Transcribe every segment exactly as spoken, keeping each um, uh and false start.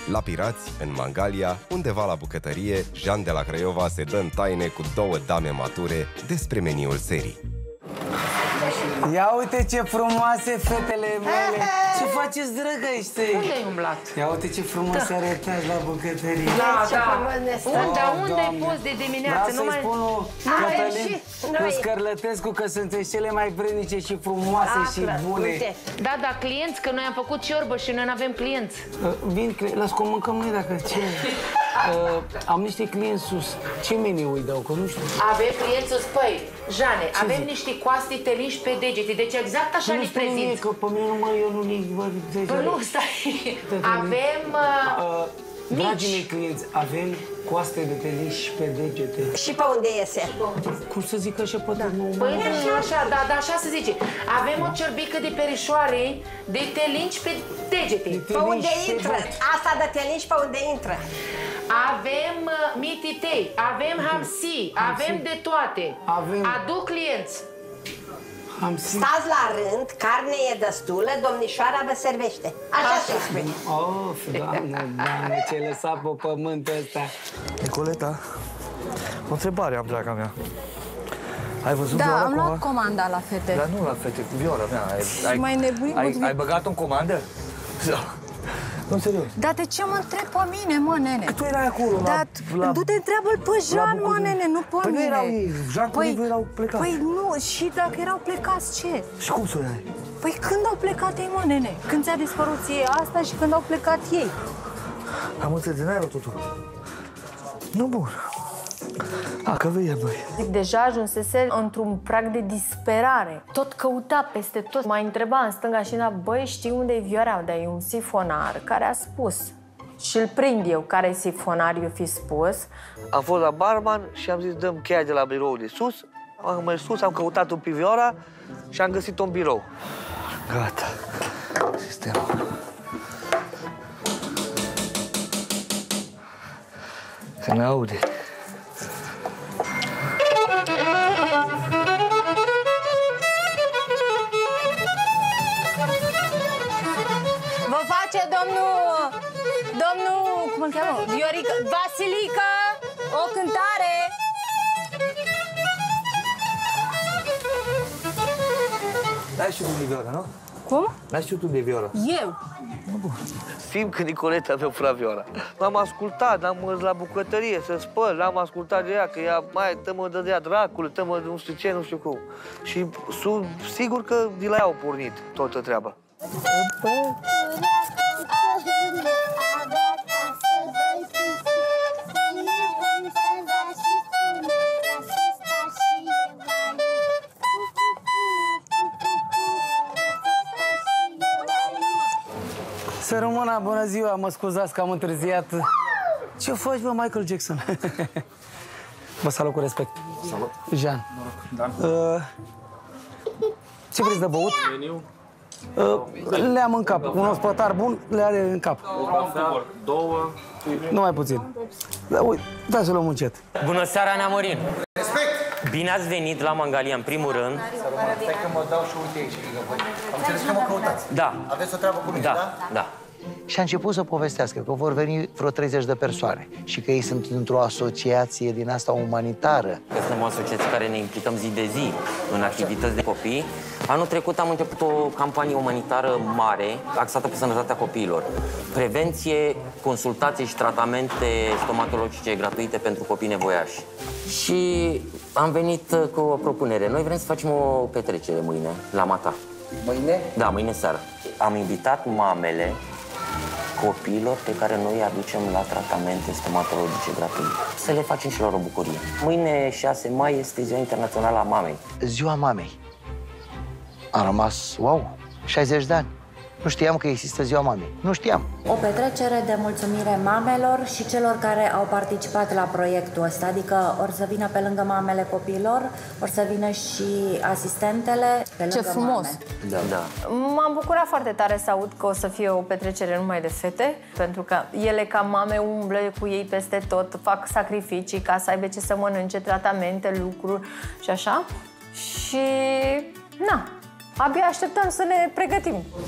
La Pirați, în Mangalia, undeva la bucătărie, Jean de la Craiova se dă în taine cu două dame mature despre meniul serii. Ia uite ce frumoase fetele mele! Ce faceți, drăgăște? Unde ai umblat? Ia uite ce frumos se arătați la bucătărie. Da, da. Unde, unde ai fost de dimineață? Vreau să-i spun Cătălin cu Scărlătescu că sunteți cele mai vrednice și frumoase și bune. Da, da, clienți, că noi am făcut ciorbă și noi nu avem clienți. Vin, las cum mâncăm noi dacă ce... Am niște clienți sus. Ce meniu îi dau, că nu știu. Avem clienți sus, păi, Jane, avem niște coaste teliși pe degete, deci exact așa le prezint. Că pe mine nu mă, eu nu le văd. Păi nu, stai. Avem... Dragii mei clienți, avem coaste de teliși pe degete. Și pe unde iese? Cum să zic așa, poate nu... Păi așa, da, da, așa se zice. Avem o ciorbică de perișoare de telinci pe degete. Pe unde intră? Asta de telinci pe unde intră? Avem mititei, avem hamsi, avem de toate. Aduc clienți. Stați la rând, carne e destulă, domnișoara vă servește. Așa se spune. Of, doamne, doamne, ce-ai lăsat pe pământul ăsta. Nicoleta, o întrebare am, draga mea. Ai văzut da, Vioara am cumva? luat comanda la fete. Dar nu la fete, Vioara mea. Ai, ai, mai nebunit, ai, ai băgat-o în comandă? Da. Nu, serios. Dar de ce mă întreb pe mine, mă, nene? Că tu erai acolo, la... la du-te, întreabă-l pe Jean, mă, nene, nu pe păi mine. Păi nu erau ei, Jean cu Liviu erau plecați. Păi nu, și dacă erau plecați, ce? Și cum să o iai? Păi când au plecat ei, mă, nene? Când ți-a dispărut ție asta și când au plecat ei? Am înțeles, n-ai luat totul. Nu, bun. A, că veiem noi. Deja ajunsese într-un prag de disperare. Tot căuta peste tot. M-a întrebat în stânga și în stânga, băi, știi unde e Vioara? Dar e un sifonar care a spus. Și îl prind eu, care e sifonar, eu fi spus. Am fost la barman și am zis, dăm cheia de la birou de sus. Am mers sus, am căutat-o pe Vioara și am găsit-o în birou. Gata. Sistemul. Să ne aude. Vă face domnul, domnul, cum îl cheamă? Viorica, Vasilica, o cântare. N-ai știut de Vioara, nu? Cum? N-ai știut tu de Vioara? Eu. Simt că Nicoleta mi-a furat Vioara. M-am ascultat, am mers la bucătărie să spăl, l-am ascultat de ea, că ea mai tă-mă dădea dracule, tă-mă nu știu ce, nu știu cum. Și sunt sigur că de la ea au pornit toată treaba. Să rămână, bună ziua, mă scuzați că am întârziat. Ce faci, bă, Michael Jackson? Vă salut cu respect. Salut. Jean. Dan. Uh, ce vreți de băut? Meniu. Uh, le am în cap. Un ospătar bun le are în cap. Două. Nu mai puțin. Da, uite, da să luăm încet. Bună seara, Neamorin! Respect! Bine ați venit la Mangalia, în primul rând. Stai că mă dau și uite aici. Am înțeles că mă căutați. Da. Aveți o treabă cu mine, da? Da, da. Și a început să povestească că vor veni vreo treizeci de persoane și că ei sunt într-o asociație din asta umanitară. Că suntem o asociație care ne implicăm zi de zi în activități de copii. Anul trecut am început o campanie umanitară mare, axată pe sănătatea copiilor. Prevenție, consultații și tratamente stomatologice gratuite pentru copii nevoiași. Și am venit cu o propunere. Noi vrem să facem o petrecere mâine, la Mata. Mâine? Da, mâine seară. Am invitat mamele copiilor pe care noi îi aducem la tratamente stomatologice gratuite. Să le facem și lor o bucurie. Mâine, șase mai, este Ziua Internațională a Mamei. Ziua Mamei. Am rămas, wow, șaizeci de ani. Nu știam că există Ziua Mamei. Nu știam. O petrecere de mulțumire mamelor și celor care au participat la proiectul ăsta, adică or să vină pe lângă mamele copiilor, or să vină și asistentele pe lângă Ce frumos! mame. Da, da. M-am bucurat foarte tare să aud că o să fie o petrecere numai de fete, pentru că ele ca mame umblă cu ei peste tot, fac sacrificii ca să aibă ce să mănânce, tratamente, lucruri și așa. Și, na, abia așteptăm să ne pregătim.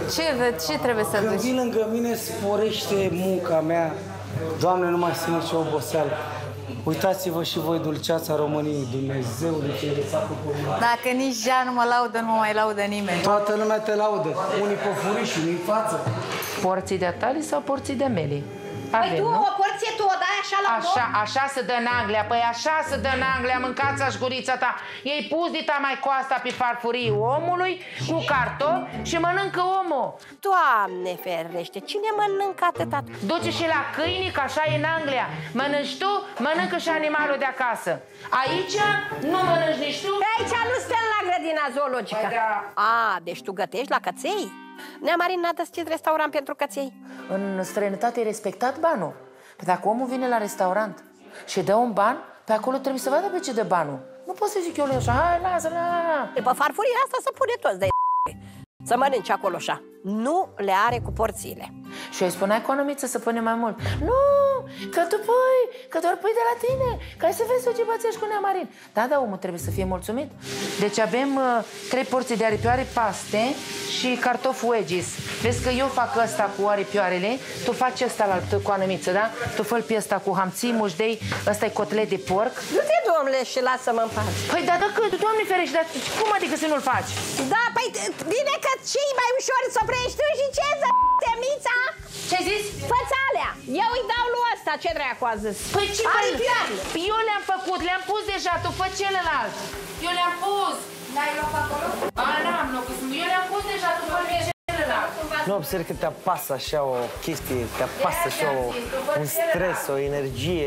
Ce, ce trebuie să Când duci? vii lângă mine, sporește munca mea. Doamne, nu mai simt nicio oboseală. Uitați-vă și voi dulceața României, Dumnezeului ce e lăsat cu pământ. Dacă nici ea nu mă laudă, nu mă mai laudă nimeni. Toată lumea te laudă. Unii pe furiș, unii în față. Porții de tali sau porții de meli? Avem, Păi tu, nu? o porție tu o dai așa la Așa, loc? așa se dă în Anglia, păi așa se dă în Anglia, mâncați-aș gurița ta. Ei pus dita mai coasta pe farfurii omului cu cartofi și mănâncă omul. Doamne ferește, cine mănâncă atâta? Duce și la câini, că așa e în Anglia. Mănânci tu, mănâncă și animalul de acasă. Aici nu mănânci nici tu. Pe aici nu stăm la grădina zoologică. Păi da. A, deci tu gătești la căței? Nea Marin, n-a deschis restaurant pentru căței? În străinătate e respectat banul. Păi dacă omul vine la restaurant și dă un ban, pe acolo trebuie să vadă pe ce dă banul. Nu pot să zic eu lui așa, hai, lasă, la. Pe farfuria asta să pune toți de să mănânci acolo așa. Nu le are cu porțiile. Și îi spunea economiță să pune mai mult. Nu, că tu pui, că doar pui de la tine, că ai să vezi ce bățești cu Nea Marin. Da, da, omul trebuie să fie mulțumit. Deci avem uh, trei porții de aripioare paste și cartofi wedges. Vezi că eu fac ăsta cu aripioarele, tu faci ăsta la economiță, da? Tu fă-l pe ăsta cu hamții, mușdei, ăsta e cotlet de porc. Du-te, domnule, și lasă-mă în pace. Păi, dar dacă, Doamne ferește, dar cum adică să nu-l faci? Da, păi bine că ce-i mai ușor să oprești tu și ce să temița? Ce-ai zis? Fă-ți alea. Eu îi dau lui ăsta, ce dracu a zis? Păi ce? Aripioarele. Eu le-am făcut, le-am pus deja, tu fă celălalt. Eu le-am pus. N-ai loc acolo? Ba, n-am loc, eu le-am pus deja, tu fă celălalt. Nu observi că te apasă așa o chestie, te apasă așa o, un stres, o energie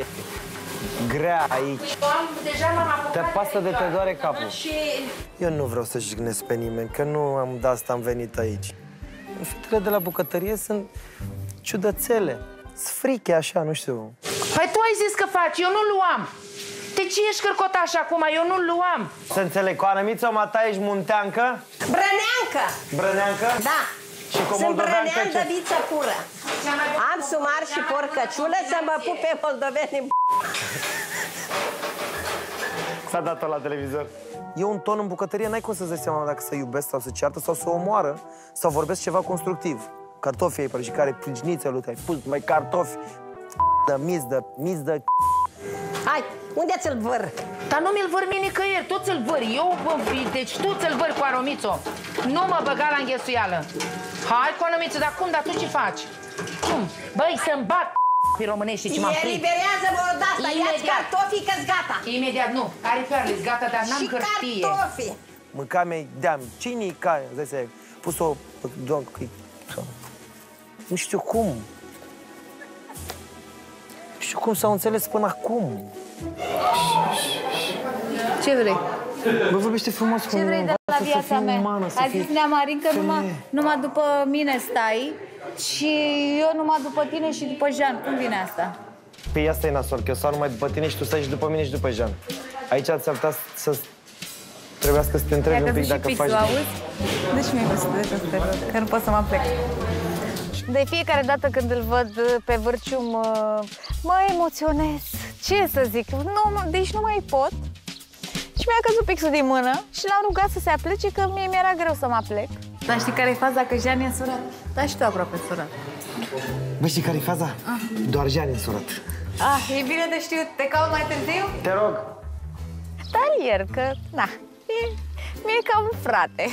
grea aici. Te apasă de te doare capul. Eu nu vreau să jignesc pe nimeni, că nu am de asta am venit aici. Fetele de la bucătărie sunt ciudățele, sfriche așa, nu știu. Păi tu ai zis că faci, eu nu luam. De ce ești cărcotaș acum? Eu nu luam. Să înțeleg, cu Anămița Mata ești munteancă? Brăneancă! Brăneancă? Da. Și cu Sunt moldoveancă brănean ce? de viță pură. Am sumar și porcăciulă să mă pupe moldoveni în S-a dat-o la televizor. E un ton în bucătărie, n-ai cum să-ți dai seama dacă să iubesc sau să ceartă sau să omoară sau vorbesc ceva constructiv. Cartofii ai părut și care plângnițe lui te-ai pus, mai cartofi, de miz, de miz, de... Hai, unde ți-l văr? Dar nu mi-l văr mie nicăieri, tu ți-l vări. Eu, deci tu ți-l vări cu Aromițo. Nu mă băga la înghesuială. Hai cu Aromițo, dar cum, dar tu ce faci? Cum? Băi, să-mi bag pe românești ce m-am prins. Eliberează-mă odată, ia-ți cartofii că-s gata. Imediat, nu. Aripioarele-s gata, dar n-am hârtie. Și cartofii. Mânca mea deam, cine-i caia? Îți dai seama, pus-o, doamnă, nu știu cum. Nu știu cum s-au înțeles până acum. Ce vrei? Bă, vorbește frumos cu Ce vrei de la viața mea? A zis Nea Marin că numai, numai după mine stai și eu numai după tine și după Jean. Cum vine asta? Păi asta e nasol, că eu stau numai după tine și tu stai și după mine și după Jean. Aici ți-ar putea să trebuiască să te întrebi un pic dacă faci... auzi? Deci mi-e văzut de tot felul, că nu pot să mă plec. De fiecare dată când îl văd pe Vârciu mă, mă emoționez. Ce să zic? Nu, deci nu mai pot. Și mi-a căzut pixul din mână și l-am rugat să se aplece, că mie mi-era greu să mă aplec. Dar știi care e faza? Că Jean i-a surat. Da, și tu aproape surat. Bă, știi care e faza? Ah. Doar Jean e surat. Ah, e bine de știut. Te caut mai târziu? Te rog. Da, ieri, că, na, e, mi-e ca un frate.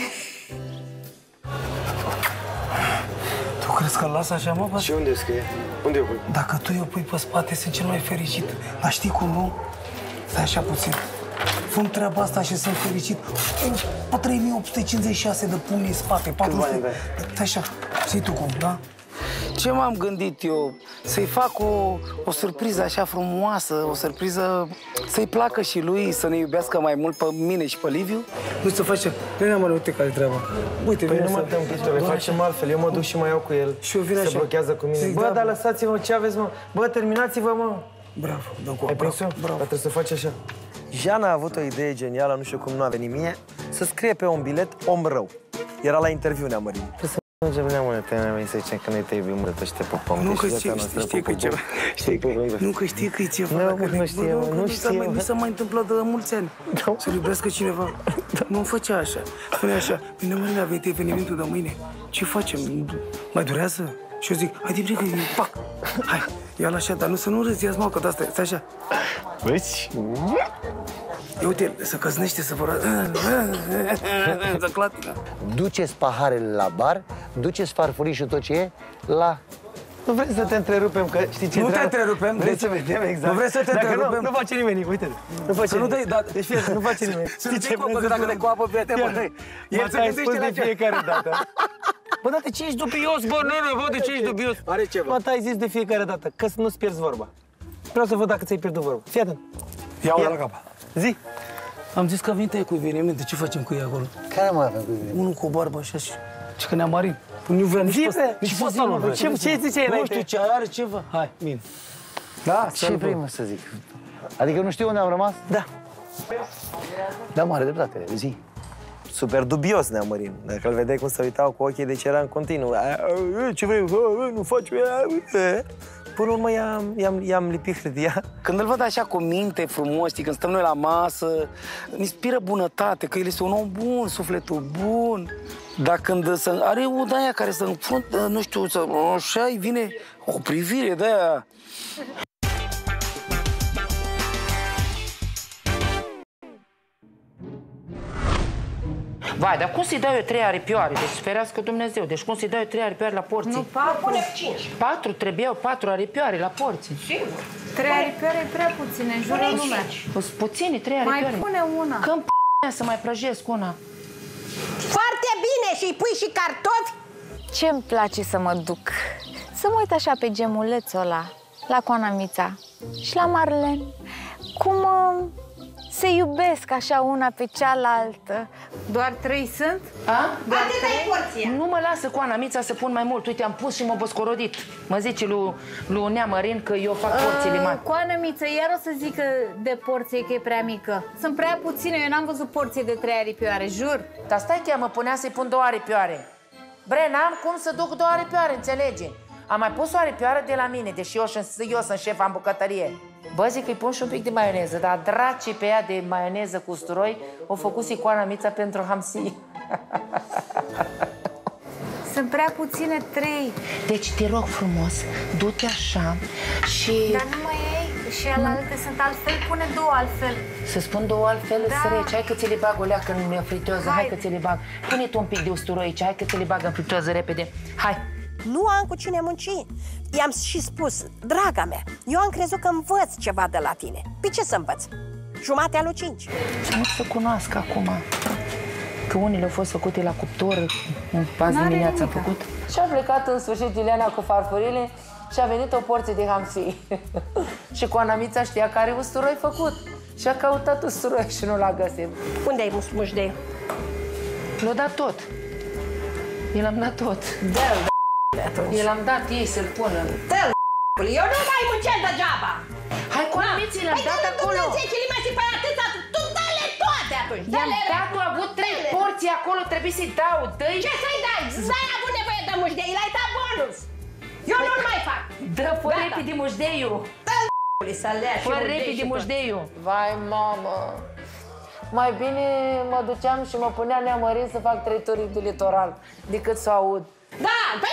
Tu crezi că-l las așa, mă, bă? Și unde scrie? Unde o pui? Dacă tu o pui pe spate, sunt cel mai fericit. Dar știi cum, nu? Stai așa puțin. Fă-mi treaba asta și sunt fericit. Pe trei mii opt sute cincizeci și șase de pumni în spate. patru sute. Stai așa, știi tu cum, da? Ce m-am gândit eu? Să-i fac o, o surpriză așa frumoasă, o surpriză să-i placă și lui, să ne iubească mai mult pe mine și pe Liviu. Nu să face. Bine, mă, uite care-i treaba. Uite, păi vine nu mă să... dăm pistole, le facem altfel. Eu mă duc și mă iau cu el. Și eu vin se așa. blochează cu mine. Zic, bă, da, dar bă. lăsați-vă ce aveți, mă. Bă, terminați-vă, mă. Bravo, dă cu Ai prins-o? Dar trebuie să faci așa. Jean a avut o idee genială, nu știu cum nu a venit mie, să scrie pe un bilet om rău. Era la interviu, Nea Marin. Nu ce vreau, mă, te-am venit să zicem că noi te iubim mult și te pupăm. Nu că știi că e ceva. Nu că știi că e ceva. Nu știu, nu știu. Nu s-a mai întâmplat de mulți ani. Să-l iubească cineva. Nu făcea așa. Spune așa, bine, Mărina, a venit evenimentul de mâine. Ce facem? Mai durează? Și eu zic, hai de bine, pac, hai, ia-l așa, dar nu să nu râzi, ia-ți mă, că de-asta, stai așa. Vezi? Ia uite, să căznește, să vă să clatină. Duceți paharele la bar, duceți farfurii și tot ce e la... Nu vrei să te întrerupem, că știi ce Nu te întrerupem, vrei să vedem exact. Nu vrei să te întrerupem. Nu face nimeni, uite-te. Nu face nimeni. Deci fie, nu face nimeni. Știi ce? Că dacă te coapă, prieteni, el se gândește la de fiecare dată. Bă, da, de ce ești dubios, bă, nu, nu, bă, de ce ești dubios? Are ceva. Bă, ai zis de fiecare dată, că nu-ți pierzi vorba. Vreau să văd dacă ți-ai pierdut vorba. Fii atent. Ia-o la cap. Zi. Am zis că a venit cu evenimente, ce facem cu ei acolo? Care mai avem cu evenimente? Unul cu o barbă așa și... Ce că ne-a marin. Nu vrea nici pe nici pe ăsta nu vrea. Ce ziceai înainte? Nu știu ce are ceva. Hai, bine. Da, ce vrei, mă, să zic? Adică nu știu unde am rămas? Da. Da, mare dreptate, zi. Super dubios Neamărin. Dacă îl vedeai cum se uitau cu ochii, deci era în continuu. Ce vrei? Nu faci? Până urmă i-am lipit hârtia. Când îl văd așa cu minte frumos, când stăm noi la masă, îmi inspiră bunătate, că el este un om bun, sufletul bun. Dar când are o de-aia care să înfruntă, nu știu, să, așa îi vine o privire de-aia. Vai, dar cum să-i dau eu trei aripioare? Deci ferească Dumnezeu. Deci cum să-i dau eu trei aripioare la porții? Nu, patru. Pune cinci. Patru? Trebuiau patru aripioare la porții. Sigur. Trei aripioare e prea puține, în jurul lumea. Sunt puține, trei aripioare. Mai pune una. Când p***a să mai prăjesc una? Foarte bine și îi pui și cartofi. Ce-mi place să mă duc? Să mă uit așa pe gemulețul ăla, la Coana Mița și la Marlen. Cum uh, se iubesc așa una pe cealaltă. Doar trei sunt? A? Doar trei porții. Nu mă lasă Coana Mița să pun mai mult. Uite, am pus și m-a băscorodit. Mă zice lui, lui Neamărin că eu fac porțiile mari. Uh, Coana Miță, iar o să zică de porție că e prea mică. Sunt prea puține, eu n-am văzut porție de trei aripioare, jur. Dar stai că ea mă punea să-i pun două aripioare. Bre, n-am cum să duc două aripioare, înțelege? Am mai pus o aripioară de la mine, deși eu, eu sunt șefa în bucătărie. Bă, zic că îi pun și un pic de maioneză, dar dracii pe ea de maioneză cu usturoi o făcut Coana Mița pentru hamsi. Sunt prea puține, trei. Deci te rog frumos, du-te așa și... Dar nu mai ei, și alte sunt altfel, pune două altfel. Să spun două altfel, da. Săreci, hai că ți le bag o leacă în friteză, hai. hai că ți le bag. Pune tu un pic de usturoi aici, hai că ți le bag în friteză repede, hai. Nu am cu cine munci. I-am și spus, draga mea, eu am crezut că învăț ceva de la tine. Pe ce să învăț? Jumatea lui cinci. Să nu se cunoască acum. Că unele au fost făcute la cuptor, azi dimineața am făcut. Și a plecat în sfârșit Iuliana cu farfurile și a venit o porție de hamsi. Și Coana Mița știa care usturoi făcut. Și a căutat usturoi și nu l-a găsit. Unde ai mușdeiul? L-a dat tot. El am dat tot. Dă-l, El am dat ei să-l pună. Dă-l, eu nu mai muncesc degeaba. Hai, Coana Miții, le-am dat acolo. Păi dă-le zece mai atâta, tu dă-le toate atunci. I-am dat, tu a avut trei porții acolo, trebuie să-i dau, dă-i. Ce să-i dai? N-ai avut nevoie de mușdei, l-ai dat bonus. Eu nu-l mai fac. Dă, fă repede mușdeiul. Dă-l, să lea și Fă repede mușdeiul. Vai, mamă. Mai bine mă duceam și mă punea Neamărin să fac trei turi de litoral, decât să aud. Da, băi!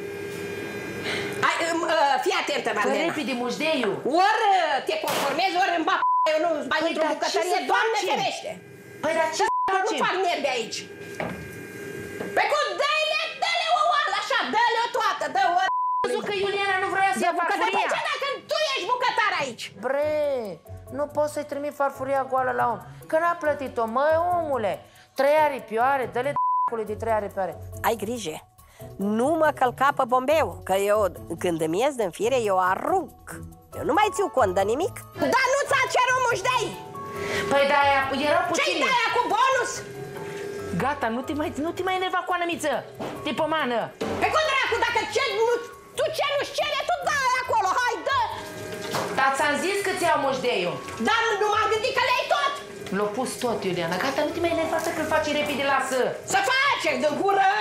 Fii atentă, Marlena. Fă repede mușdeiul. Ori te conformezi, ori îmi bap, eu nu mai intru în bucătărie, Doamne ferește. Păi, dar ce facem? Nu fac nervi aici. Păi cu dă-le, dă-le o oală așa, dă-le-o toată, dă-o ori. Am văzut că Iuliana nu vrea să ia farfuria. Păi ce dacă tu ești bucătar aici? Bre, nu poți să-i trimit farfuria goală la om. Că n-a plătit-o, măi, omule. Trei aripioare, dă-le d***ului de trei aripioare. Ai grijă. Nu mă călca pe bombeu, că eu, când îmi ies din fire, eu arunc. Eu nu mai țiu cont de nimic. Dar nu ți-a cerut mușdei! Păi da, erau puțini. Ce-i de-aia cu bonus? Gata, nu te mai, nu te mai enerva, Coana Miță, de pomană. Pe cum dracu, dacă ce, nu, tu ce nu-ți cere, tu dai acolo, hai, dă! Dar ți-am zis că ți iau mușdeiul. Dar nu m-am gândit că le-ai tot! L-a pus tot, Iuliana, gata, nu te mai enerva să că-l faci repede, lasă. Să face, de curăț!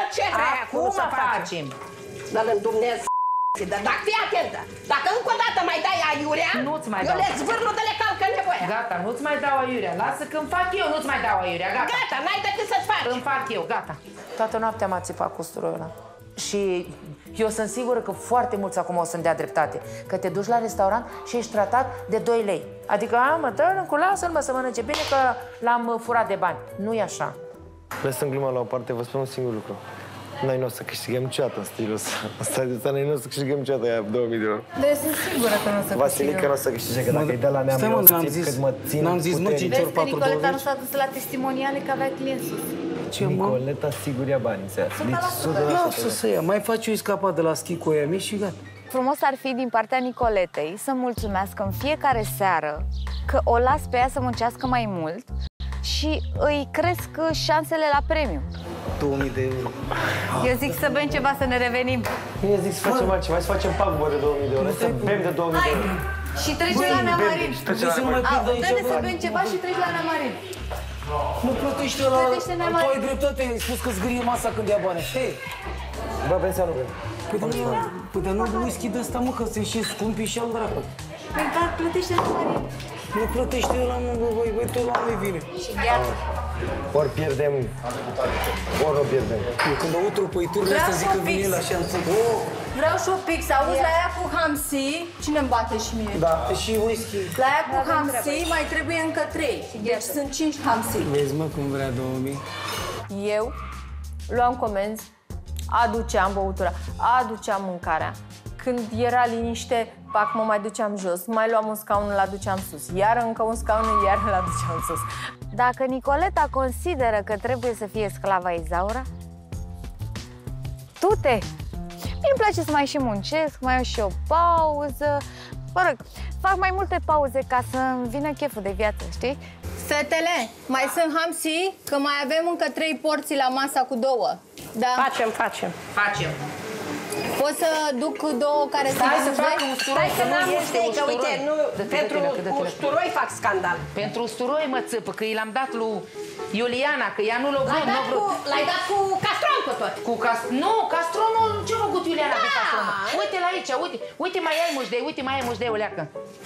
ce vrea acum să facem. Dar în Dumnezeu, dar dacă fii atentă, dacă încă o dată mai dai aiurea, nu-ți mai eu dau. le zvârlu de le calcă nevoia. Gata, nu-ți mai dau aiurea. Lasă că îmi fac eu, nu-ți mai dau aiurea. Gata. Gata, n-ai decât să-ți faci. Îmi fac eu, gata. Toată noaptea m-a țipat cu usturoiul ăla. Și eu sunt sigură că foarte mulți acum o să-mi dea dreptate. Că te duci la restaurant și ești tratat de doi lei. Adică, a, mă, dă-l cu lasă-l, mă, să mănânce bine că l-am furat de bani. Nu e așa. Lăsăm gluma la o parte, vă spun un singur lucru. Noi nu o să câștigăm niciodată în stilul ăsta. Asta de noi nu o să câștigăm niciodată aia două mii de euro. Dar sunt sigură că nu o să câștigăm. Vasilica nu o să câștige, că dacă îi dă la neam, eu o să țin cât mă țin. N-am zis, mă, cinci ori patru douăzeci. Nicoleta nu s-a dus la testimoniale că avea client sus. Ce, mă? Nicoleta sigur ia bani în seara. Lasă să ia, mai faci o escapat de la schi cu ea mici și gata. Frumos ar fi din partea Nicoletei să mulțumească în fiecare seară că o las pe ea să muncească mai mult și îi cresc șansele la premiu. două mii de euro. Eu zic să bem ceva, să ne revenim. Eu zic să facem altceva, hai să facem pagubă de două mii de euro, să bem de două mii de euro. Și trece la Neamarin. Dă-ne să bem ceva și treci la Neamarin. Nu plătește la... Tu ai dreptate, ai spus că zgârie masa când ia bani. Hei! Bă, pensia nu vrem. Păi dar nu, păi dar nu whisky de ăsta, mă, că sunt și scumpi și al dracu. Păi dar plătește Neamarin. Nu plătește ăla, mă, băi, băi, tot la noi vine. Și gheață. Ori pierdem, ori nu pierdem. Eu când aud tropăiturile să zic că vine el așa în fund. Vreau și o pix, auzi, la aia cu hamsi, cine-mi bate și mie? Da, și whisky. La aia cu hamsi mai trebuie încă trei, deci sunt cinci hamsi. Vezi, mă, cum vrea două mii. Eu luam comenzi, aduceam băutura, aduceam mâncarea. Când era liniște, pac, mă mai duceam jos, mai luam un scaun, îl aduceam sus, iar încă un scaun, iar îl aduceam sus. Dacă Nicoleta consideră că trebuie să fie sclava Izaura, du-te! Mie-mi place să mai și muncesc, mai iau și o pauză. Mă rog, fac mai multe pauze ca să-mi vină cheful de viață, știi? Fetele, mai sunt hamsi, că mai avem încă trei porții la masa cu două. Da. Facem, facem. Facem. Pot să duc două care să Stai să fac usturoi, Stai că că nu n-am este usturoi, că uite, usturoi. nu, Dă-te, pentru dă-te-le, dă-te-le. usturoi fac scandal. Pentru usturoi mă țâpă, că i l-am dat lui Iuliana, că ea nu l-a vrut, nu vrut. L-ai dat cu castron cu tot. Cu cast... Nu, castronul, ce-a făcut Iuliana Da. de castronul? Uite-l aici, uite, uite mai ai mușdei, uite mai ai mușdei, uleacă.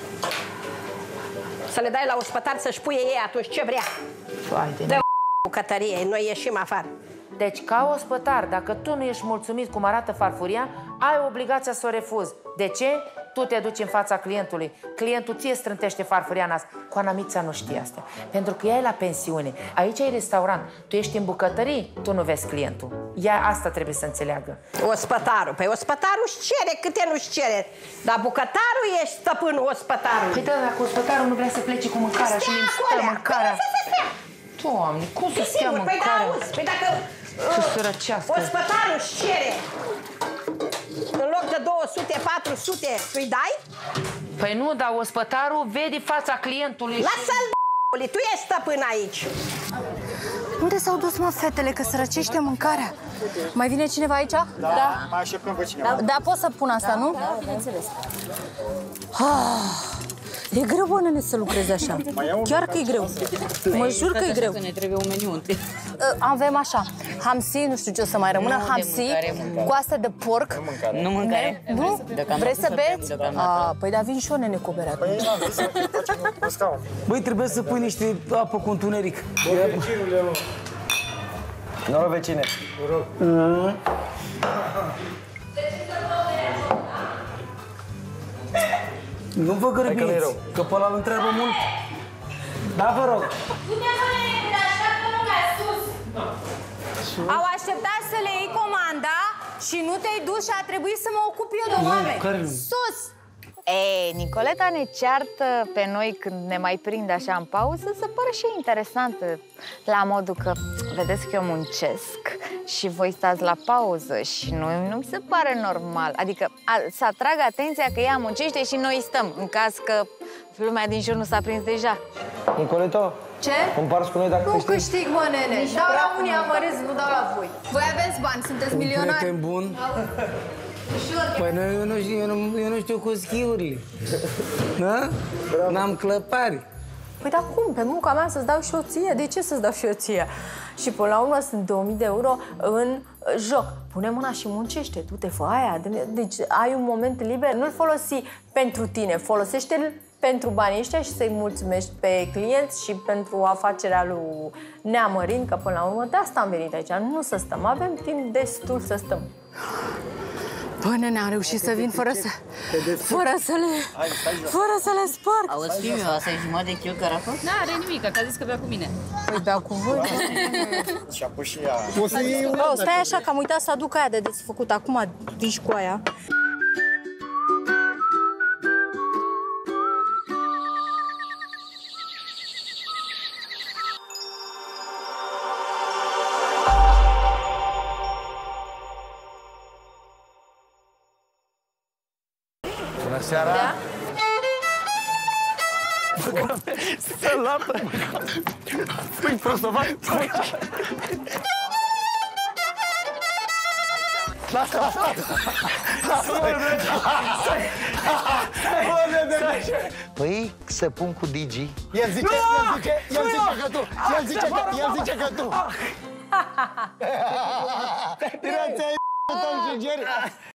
Să le dai la ospătar să-și puie ei atunci ce vrea. Haide, Dă bucătărie, noi ieșim afară. Deci, ca ospătar, dacă tu nu ești mulțumit cum arată farfuria, ai obligația să o refuzi. De ce? Tu te duci în fața clientului. Clientul ție strântește farfuria în asta. Coana Mița nu știe asta. Pentru că ea e la pensiune. Aici ai restaurant. Tu ești în bucătărie, tu nu vezi clientul. Ea asta trebuie să înțeleagă. Ospătarul. Păi ospătarul își cere câte nu-și cere. Dar bucătarul ești stăpânul ospătarului. Păi da, dacă ospătarul nu vrea să plece cu mâncarea și mi-mi stă mâncarea. Doamne, cum să stea mâncarea? Păi da, auzi, păi dacă Ce sărăcească. ospătarul își cere în loc de două sute, patru sute, tu-i dai? Păi nu, dar ospătarul vede fața clientului. Lasă-l, d***ule, tu ești stăpân aici. Unde s-au dus, mă, fetele, că sărăcește mâncarea? Mai vine cineva aici? Da. da. Mai așteptăm pe cineva. Da, pot să pun asta, nu? Da, bineînțeles. Ah, e greu, bă, nene, să lucrezi așa. Chiar că e greu. Mă jur că e greu. Ne trebuie un meniu întâi. Avem așa, hamsi, nu știu ce o să mai rămână, Nu, de hamsi, mâncare, mâncare. coaste de porc. Nu mâncare. Nu? Vrei să beți? A, păi da, vin și eu, nene, cu o bere atunci. Băi, trebuie să pui niște apă cu întuneric. Noroc, vecine. Noroc. Nu vă grăbiți, că pe ăla îl întreabă mult. Da, vă rog. Au așteptat să le iei comanda și nu te-ai dus și a trebuit să mă ocup eu de oameni. Sus! Ei, Nicoleta ne ceartă pe noi când ne mai prinde așa în pauză, să pară și interesant, la modul că vedeți că eu muncesc și voi stați la pauză și nu, nu mi se pare normal. Adică a, să atrag atenția că ea muncește și noi stăm, în caz că lumea din jur nu s-a prins deja. Nicoleto, ce? Comparți cu noi dacă Nu câștigi? câștig, mă, nene. Dau la unii amărâți, nu dau la voi. Voi aveți bani, sunteți milionari. Prieten bun. Păi noi, eu, nu știu, eu, nu, eu nu știu cu schiurile. Da? N-am clăpari. Păi dar cum? Pe munca mea să-ți dau și o ție? De ce să-ți dau și o ție? Și până la urmă sunt două mii de euro în joc. Pune mâna și muncește, du-te, fă aia. Deci ai un moment liber, nu-l folosi pentru tine, folosește-l pentru banii ăștia și să-i mulțumești pe clienți și pentru afacerea lui Neamărin, că până la urmă de asta am venit aici, nu să stăm, avem timp destul să stăm. Până ne-am reușit să vin fără să, fără să le, fără să le sparg. Auzi, fiu meu, asta e jumătate de kilo carafă? N-are nimic, că a zis că bea cu mine. Păi bea cu voi. Și-a pus și ea. Oh, stai așa, că am uitat să aduc aia de desfăcut. Acum dici cu aia. Bună seara! Da? Să lapă! Păi, prostovat! Lasă, lasă! Păi, să pun cu Digi. El zice, el zice, el zice că tu! El zice că, el zice că tu!